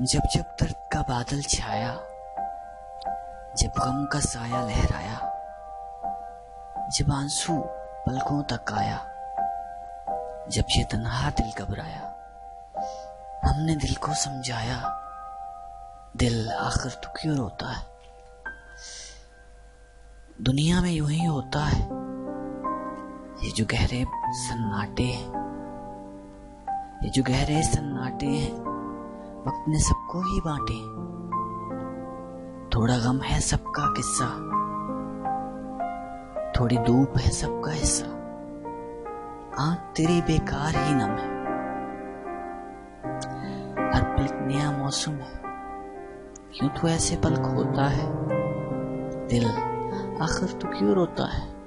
जब जब दर्द का बादल छाया, जब गम का साया लहराया, जब आंसू पलकों तक आया, जब ये तन्हा दिल घबराया, हमने दिल को समझाया, दिल आखिर तू क्यों रोता है। दुनिया में यूं ही होता है, ये जो गहरे सन्नाटे हैं, ये जो गहरे सन्नाटे हैं, वक्त ने सबको ही बांटे। थोड़ा गम है सबका किस्सा, थोड़ी धूप है सबका हिस्सा, आंख तेरी बेकार ही नम है, हर पल नया मौसम है, क्यों तू ऐसे पल खोता है, दिल आखिर तू क्यों रोता है।